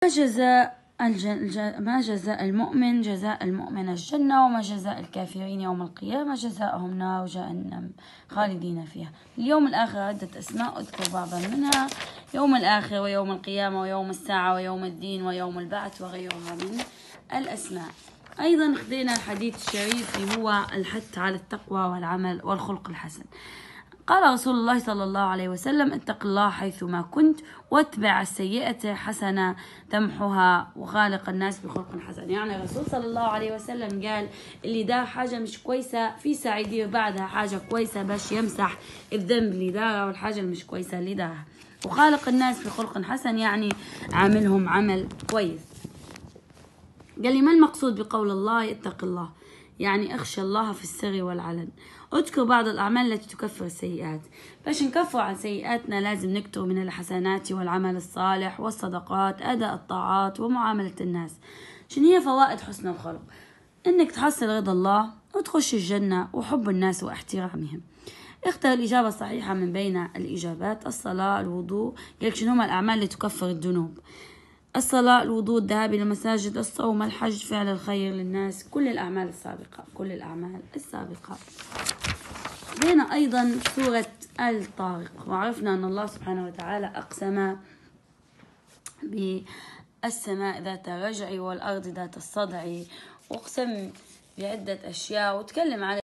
ما جزاء المؤمن؟ جزاء المؤمن الجنة، وما جزاء الكافرين يوم القيامة؟ جزاءهم نار جهنم خالدين فيها. اليوم الآخر عدة أسماء أذكر بعضا منها: يوم الآخر، ويوم القيامة، ويوم الساعة، ويوم الدين، ويوم البعث، وغيرها من الأسماء. أيضا خذينا الحديث الشريف اللي هو الحث على التقوى والعمل والخلق الحسن. قال رسول الله صلى الله عليه وسلم: اتق الله حيثما كنت، واتبع السيئة حسنة تمحها، وخالق الناس بخلق حسن. يعني الرسول صلى الله عليه وسلم قال اللي دار حاجة مش كويسة في ساعة يدير بعدها حاجة كويسة باش يمسح الذنب اللي دارها والحاجة المش كويسة اللي دارها. وخالق الناس بخلق حسن يعني عاملهم عمل كويس. قال لي: ما المقصود بقول الله اتق الله؟ يعني اخشى الله في السر والعلن. اذكر بعض الأعمال التي تكفر السيئات. باش نكفر عن سيئاتنا لازم نكتر من الحسنات والعمل الصالح والصدقات، أداء الطاعات، ومعاملة الناس. شنو هي فوائد حسن الخلق؟ انك تحصل رضا الله وتخش الجنة وحب الناس واحترامهم. اختر الإجابة الصحيحة من بين الإجابات: الصلاة، الوضوء. قالك شنو هما الأعمال اللي تكفر الذنوب؟ الصلاة، الوضوء، الذهاب إلى المساجد، الصوم، الحج، فعل الخير للناس، كل الأعمال السابقة. كل الأعمال السابقة. لنا أيضا سورة الطارق، وعرفنا أن الله سبحانه وتعالى أقسم بالسماء ذات الرجع والأرض ذات الصدع، وأقسم بعدة أشياء وتكلم على